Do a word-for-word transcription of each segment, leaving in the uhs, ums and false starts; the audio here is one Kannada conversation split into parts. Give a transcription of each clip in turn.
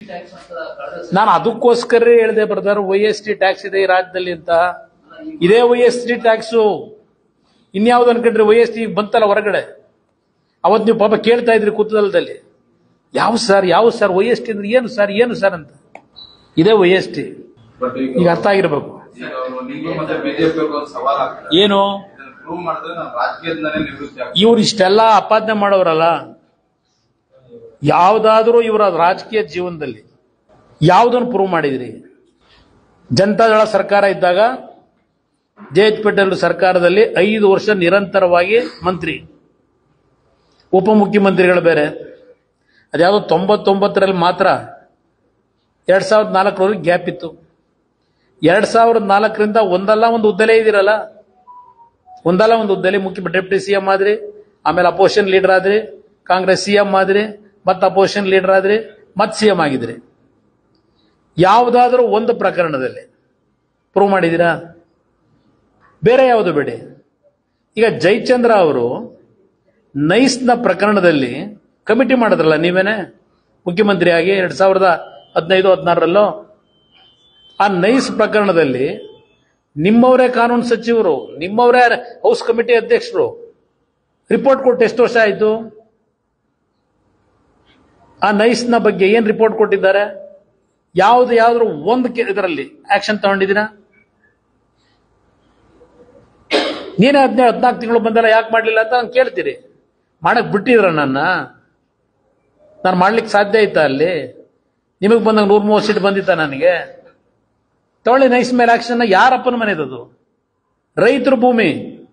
ನಾನು ಅದಕ್ಕೋಸ್ಕರ ಹೇಳಿದೆ brother, Y S T tax ಇದೆ ಈ ರಾಜ್ಯದಲ್ಲಿ ಅಂತ. ಇದೇ ವೈ ಎಸ್ ಟಿ ಟ್ಯಾಕ್ಸು. ಇನ್ಯಾವ್ದು ಅನ್ಕೊಂಡ್ರಿ? ವೈ ಎಸ್ ಟಿ ಬಂತಲ್ಲ ಹೊರಗಡೆ, ಅವತ್ತು ನೀವು ಪಾಪ ಕೇಳ್ತಾ ಇದ್ರಿ ಕುತೂಹಲದಲ್ಲಿ, ಯಾವ ಸರ್ ಯಾವ ಸರ್ ವೈ ಎಸ್ ಟಿ ಅಂದ್ರೆ ಏನು ಸರ್ ಏನು ಸರ್ ಅಂತ. ಇದೇ ವೈ ಎಸ್ ಟಿ. ಈಗ ಅರ್ಥ ಆಗಿರ್ಬೇಕು ಏನು. ಇವ್ರು ಇಷ್ಟೆಲ್ಲ ಅಪಾದನೆ ಮಾಡೋರಲ್ಲ, ಯಾವ್ದಾದ್ರೂ ಇವರ ರಾಜಕೀಯ ಜೀವನದಲ್ಲಿ ಯಾವುದನ್ನು ಪ್ರೂವ್ ಮಾಡಿದ್ರಿ? ಜನತಾದಳ ಸರ್ಕಾರ ಇದ್ದಾಗ ಜೆ ಎಚ್ ಪಟೇಲ್ ಸರ್ಕಾರದಲ್ಲಿ ಐದು ವರ್ಷ ನಿರಂತರವಾಗಿ ಮಂತ್ರಿ, ಉಪಮುಖ್ಯಮಂತ್ರಿಗಳು ಬೇರೆ. ಅದ್ಯಾವುದೋ ತೊಂಬತ್ತೊಂಬತ್ತರಲ್ಲಿ ಮಾತ್ರ ಎರಡ್ ಸಾವಿರದ ನಾಲ್ಕರವರೆಗೆ ಗ್ಯಾಪ್ ಇತ್ತು. ಎರಡ್ ಸಾವಿರದ ನಾಲ್ಕರಿಂದ ಒಂದಲ್ಲ ಒಂದು ಹುದ್ದೆಲೇ ಇದಿರಲ್ಲ, ಒಂದಲ್ಲ ಒಂದು ಹುದ್ದೆಲಿ ಮುಖ್ಯ ಡೆಪ್ಯೂಟಿ ಸಿಎಂ ಆದ್ರಿ, ಆಮೇಲೆ ಅಪೋಸಿಷನ್ ಲೀಡರ್ ಆದ್ರಿ, ಕಾಂಗ್ರೆಸ್ ಸಿಎಂ ಆದ್ರಿ, ಮತ್ತೆ ಅಪೋಸಿಷನ್ ಲೀಡರ್ ಆದ್ರಿ, ಮತ್ತೆ ಸಿಎಂ ಆಗಿದ್ರಿ. ಯಾವುದಾದ್ರೂ ಒಂದು ಪ್ರಕರಣದಲ್ಲಿ ಪ್ರೂವ್ ಮಾಡಿದೀರಾ? ಬೇರೆ ಯಾವುದು ಬೇಡಿ. ಈಗ ಜಯಚಂದ್ರ ಅವರು ನೈಸ್ನ ಪ್ರಕರಣದಲ್ಲಿ ಕಮಿಟಿ ಮಾಡಿದ್ರಲ್ಲ ನೀವೇನೆ ಮುಖ್ಯಮಂತ್ರಿಯಾಗಿ ಎರಡ್ ಸಾವಿರದ ಹದಿನೈದು ಹದಿನಾರರಲ್ಲೋ. ಆ ನೈಸ್ ಪ್ರಕರಣದಲ್ಲಿ ನಿಮ್ಮವರೇ ಕಾನೂನು ಸಚಿವರು, ನಿಮ್ಮವರೇ ಹೌಸ್ ಕಮಿಟಿ ಅಧ್ಯಕ್ಷರು ರಿಪೋರ್ಟ್ ಕೊಟ್ಟು ಎಷ್ಟು ವರ್ಷ ಆಯಿತು? ಆ ನೈಸ್ನ ಬಗ್ಗೆ ಏನ್ ರಿಪೋರ್ಟ್ ಕೊಟ್ಟಿದ್ದಾರೆ? ಯಾವ್ದು ಯಾವ್ದು ಒಂದು ಇದರಲ್ಲಿ ಆಕ್ಷನ್ ತಗೊಂಡಿದ್ದೀರಾ? ನೀನೇ ಹದಿನೈದು ಹದಿನಾಲ್ಕು ತಿಂಗಳು ಬಂದಲ್ಲ, ಯಾಕೆ ಮಾಡಲಿಲ್ಲ ಅಂತ ನಾನು ಕೇಳ್ತೀರಿ. ಮಾಡಕ್ ಬಿಟ್ಟಿದ್ರ ನನ್ನ? ನಾನು ಮಾಡ್ಲಿಕ್ಕೆ ಸಾಧ್ಯ ಆಯ್ತಾ ಅಲ್ಲಿ? ನಿಮಗೆ ಬಂದಾಗ ನೂರ ಮೂವತ್ತು ಸೀಟ್ ಬಂದಿತ್ತ ನನಗೆ? ತಗೊಳ್ಳಿ ನೈಸ್ ಮೇಲೆ ಆಕ್ಷನ್. ಯಾರಪ್ಪನ ಮನೆದದು? ರೈತರ ಭೂಮಿ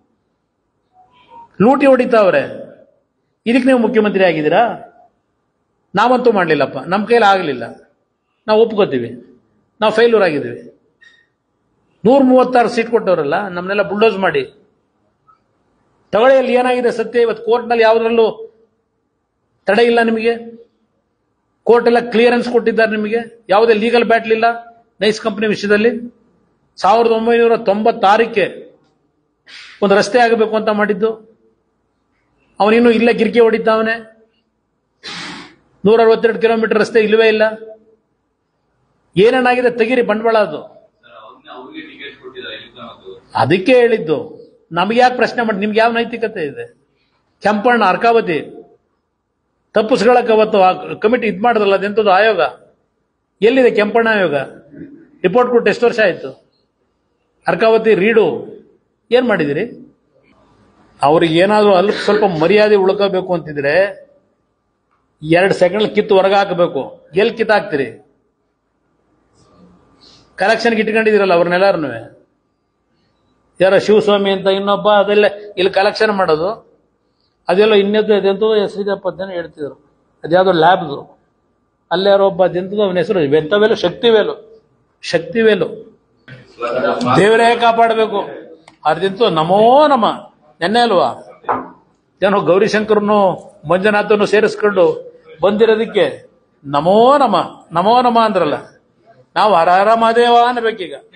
ಲೂಟಿ ಹೊಡಿತಾವ್ರೆ. ಇದಕ್ಕೆ ನೀವು ಮುಖ್ಯಮಂತ್ರಿ ಆಗಿದ್ದೀರಾ? ನಾವಂತೂ ಮಾಡಲಿಲ್ಲಪ್ಪ, ನಮ್ಮ ಕೈಲಿ ಆಗಲಿಲ್ಲ, ನಾವು ಒಪ್ಕೋತೀವಿ, ನಾವು ಫೇಲ್ಯೂರ್ ಆಗಿದ್ದೀವಿ. ನೂರ ಮೂವತ್ತಾರು ಸೀಟ್ ಕೊಟ್ಟವರಲ್ಲ, ನಮ್ಮನ್ನೆಲ್ಲ ಬುಲ್ಡೋಸ್ ಮಾಡಿ ತಗೊಳ್ಳಿ. ಅಲ್ಲಿ ಏನಾಗಿದೆ ಸತ್ಯ? ಇವತ್ತು ಕೋರ್ಟ್ನಲ್ಲಿ ಯಾವುದ್ರಲ್ಲೂ ತಡೆ ಇಲ್ಲ ನಿಮಗೆ. ಕೋರ್ಟ್ ಎಲ್ಲ ಕ್ಲಿಯರೆನ್ಸ್ ಕೊಟ್ಟಿದ್ದಾರೆ ನಿಮಗೆ. ಯಾವುದೇ ಲೀಗಲ್ ಬ್ಯಾಟ್ಲ್ ಇಲ್ಲ ನೈಸ್ ಕಂಪನಿ ವಿಷಯದಲ್ಲಿ. ಸಾವಿರದ ಒಂಬೈನೂರ ತೊಂಬತ್ತಾರಕ್ಕೆ ಒಂದು ರಸ್ತೆ ಆಗಬೇಕು ಅಂತ ಮಾಡಿದ್ದು, ಅವನಿನ್ನು ಇಲ್ಲೇ ಗಿರಿಕೆ ಹೊಡಿತಾವನೆ. ನೂರ ಅರವತ್ತೆರಡು ಕಿಲೋಮೀಟರ್ ರಸ್ತೆ ಇಲ್ಲವೇ ಇಲ್ಲ. ಏನೇನಾಗಿದೆ ತೆಗೀರಿ ಬಂಡವಾಳ. ಅದು ಅದಕ್ಕೆ ಹೇಳಿದ್ದು. ನಮ್ಗೆ ಯಾಕೆ ಪ್ರಶ್ನೆ ಮಾಡಿ? ನಿಮ್ಗೆ ಯಾವ ನೈತಿಕತೆ ಇದೆ? ಕೆಂಪಣ್ಣ ಅರ್ಕಾವತಿ ತಪ್ಪಿಸ್ಗಳಕ್ಕೆ ಅವತ್ತು ಕಮಿಟಿ ಇದ್ ಮಾಡಿದ್ರಲ್ಲ, ಅದೆಂತದ್ದು ಆಯೋಗ ಎಲ್ಲಿದೆ? ಕೆಂಪಣ್ಣ ಆಯೋಗ ರಿಪೋರ್ಟ್ ಕೊಟ್ಟು ಎಷ್ಟು ವರ್ಷ ಆಯ್ತು? ಅರ್ಕಾವತಿ ರೀಡು ಏನ್ ಮಾಡಿದಿರಿ? ಅವ್ರಿಗೆ ಏನಾದ್ರು ಅಲ್ಲಿ ಸ್ವಲ್ಪ ಮರ್ಯಾದೆ ಉಳ್ಕೋಬೇಕು ಅಂತಿದ್ರೆ ಎರಡು ಸೆಕೆಂಡ್ ಕಿತ್ತು ಹೊರಗೆ ಹಾಕಬೇಕು. ಎಲ್ಲಿ ಕಿತ್ತು ಹಾಕ್ತಿರಿ? ಕಲೆಕ್ಷನ್ಗೆ ಇಟ್ಕೊಂಡಿದಿರಲ್ಲ ಅವ್ರನ್ನೆಲ್ಲಾರನು. ಯಾರ ಶಿವಸ್ವಾಮಿ ಅಂತ ಇನ್ನೊಬ್ಬ ಅದೆಲ್ಲ ಇಲ್ಲಿ ಕಲೆಕ್ಷನ್ ಮಾಡೋದು, ಅದೆಲ್ಲ ಇನ್ನೆದ್ದು ಅದೆಂತೋ ಹೆಸರಿದಪ್ಪ ಅಂತ ಹೇಳ್ತಿದ್ರು. ಅದ್ಯಾವುದೋ ಲ್ಯಾಬ್ದು ಅಲ್ಲೇ ಯಾರೋ ಒಬ್ಬ ಅದೆಂತದ್ದು ಅವನ ಹೆಸರು ಎಂತವೇಲು ಶಕ್ತಿವೇಲು ಶಕ್ತಿವೇಲು ದೇವರೇ ಕಾಪಾಡಬೇಕು. ಅರ್ದಿಂತು ನಮೋ ನಮ. ನೆನ್ನೆ ಅಲ್ವಾ ಏನೋ ಗೌರಿಶಂಕರ್ನು ಮಂಜುನಾಥನು ಸೇರಿಸ್ಕೊಂಡು ಬಂದಿರೋದಕ್ಕೆ ನಮೋ ನಮ ನಮೋ ನಮ ಅಂದ್ರಲ್ಲ. ನಾವು ಹರ ಹರ ಮಹಾದೇವ ಅನ್ಬೇಕೀಗ.